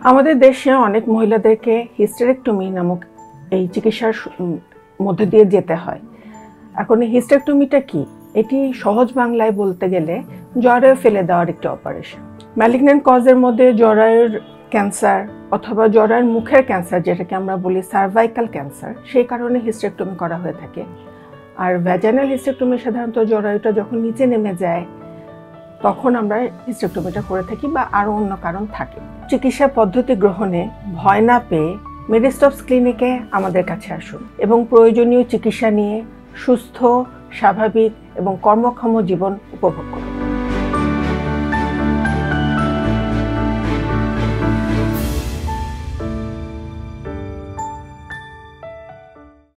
আমাদের দেশে অনেক মহিলাদেরকে হিস্টেরেক্টমি নামক এই চিকিৎসার মধ্যে দিয়ে যেতে হয়। এখন এই হিস্টেরেক্টমিটা কি? এটি সহজ বাংলায় বলতে গেলে জরায়ু ফেলে দেওয়ার একটি অপারেশন। ম্যালিগন্যান্ট কজের মধ্যে জরায়ুর ক্যান্সার অথবা জরায়ুর মুখের ক্যান্সার, যেটাকে আমরা বলি সার্ভাইকাল ক্যান্সার, সেই কারণে হিস্টেরেক্টমি করা হয়ে থাকে। আর ভ্যাজাইনাল হিস্টেরেক্টমি সাধারণত জরায়ুটা যখন নিচে নেমে যায় তখন আমরা হিস্টেরেক্টমিটা করে থাকি, বা আরও অন্য কারণ থাকে। চিকিৎসা পদ্ধতি গ্রহণে ভয় না পেয়ে মেডিস্টপস ক্লিনিকে আমাদের কাছে আসুন এবং প্রয়োজনীয় চিকিৎসা নিয়ে সুস্থ, স্বাভাবিক এবং কর্মক্ষম জীবন উপভোগ করুন।